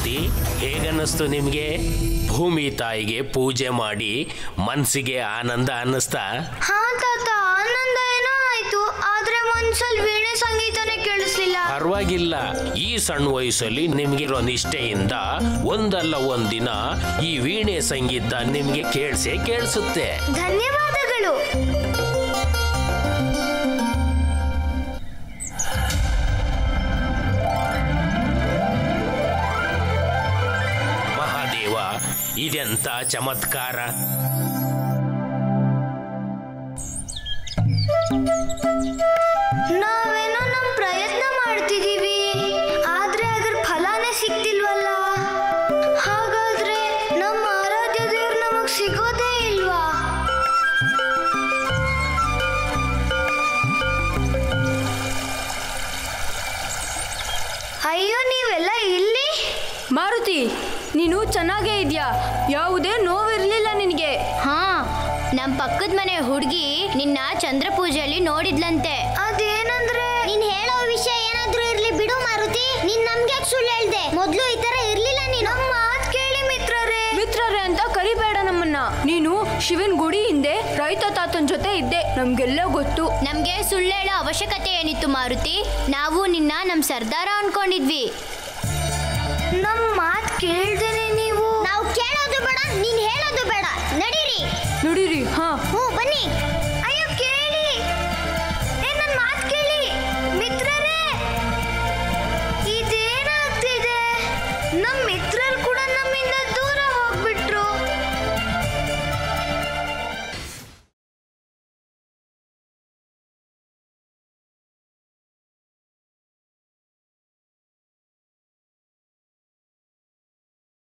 ಮಾರುತಿ, ಹೇಗನ್ನಿಸ್ತು ನಿಮ್ಗೆ? ಭೂಮಿ ತಾಯಿಗೆ ಪೂಜೆ ಮಾಡಿ ಮನ್ಸಿಗೆ ಆನಂದ ಅನ್ನಿಸ್ತಾ? ಹಾ ತಾತ, ಆನಂದ ಏನೋ ಆಯ್ತು, ಆದ್ರೆ ಮನ್ಸಲ್ಲಿ ವೀಣೆ ಸಂಗೀತನೇ ಕೇಳಿಸ್ಲಿಲ್ಲ. ಪರವಾಗಿಲ್ಲ, ಈ ಸಣ್ಣ ವಯಸ್ಸಲ್ಲಿ ನಿಮ್ಗಿರೋ ನಿಷ್ಠೆಯಿಂದ ಒಂದಲ್ಲ ಒಂದಿನ ಈ ವೀಣೆ ಸಂಗೀತ ನಿಮ್ಗೆ ಕೇಳಿಸುತ್ತೆ. ಧನ್ಯವಾದಗಳು. ಮಹಾದೇವ, ಇದೆಂತ ಚಮತ್ಕಾರ! ನಾವೇನೋ ನಮ್ ಪ್ರಯತ್ನ ಮಾಡ್ತಿದೀವಿ, ಆದ್ರೆ ಅದ್ರ ಫಲಾನೇ ಸಿಗ್ತಿಲ್ವಲ್ಲ. ಹಾಗಾದ್ರೆ ನಮ್ಮ ಆರಾಧ್ಯ ದೇವ್ರು ನಮಗ್ ಸಿಗೋದೇ ಇಲ್ವಾ? ಅಯ್ಯೋ, ನೀವೆಲ್ಲ ಇಲ್ಲಿ? ಮಾರುತಿ, ನೀನು ಚೆನ್ನಾಗೇ ಇದೆಯಾ? ಯಾವುದೇ ನೋವಿರ್ಲಿಲ್ಲ ನಿನಗೆ? ಹಾ, ನಮ್ ಪಕ್ಕದ ಮನೆ ಹುಡುಗಿ ನಿನ್ನ ಚಂದ್ರ ಪೂಜೆಯಲ್ಲಿ ನೋಡಿದ್ಲಂತೆ. ಅದೇನಂದ್ರೆ? ನೀನ್ ಹೇಳೋ ವಿಷಯ ಏನಾದ್ರೂ ಇರ್ಲಿ ಬಿಡು ಮಾರುತಿ, ನೀನ್ ನಮ್ಗೆ ಸುಳ್ಳು ಹೇಳ್ದೆ. ಮೊದ್ಲು ಈ ತರ ಇರ್ಲಿಲ್ಲ ನೀನು. ನಮ್ಮ ಮಾತ್ ಕೇಳಿ ಮಿತ್ರರೇ. ಮಿತ್ರರೇ ಅಂತ ಕರಿಬೇಡ ನಮ್ಮನ್ನ. ನೀನು ಶಿವನ್ ಗುಡಿ ಹಿಂದೆ ರೈತ ತಾತನ್ ಜೊತೆ ಇದ್ದೆ, ನಮ್ಗೆಲ್ಲ ಗೊತ್ತು. ನಮ್ಗೆ ಸುಳ್ಳು ಹೇಳೋ ಅವಶ್ಯಕತೆ ಏನಿತ್ತು ಮಾರುತಿ? ನಾವು ನಿನ್ನ ನಮ್ ಸರ್ದಾರ ಅನ್ಕೊಂಡಿದ್ವಿ. ನಮ್ ಮಾತ್ ಕೇಳ್ದೇನೆ ನೀವು? ನಾವು ಕೇಳೋದು ಬೇಡ, ನೀನ್ ಹೇಳೋದು ಬೇಡ. ನಡೀರಿ. ನಡೀರಿ. ಹಾ, ಬನ್ನಿ. ಅಯ್ಯೋ ಕೇಳಿ, ನನ್ ಮಾತ್ ಕೇಳಿ ಮಿತ್ರರೇ. ಇದೇನಾಗ್ತಿದೆ? ನಮ್ಮ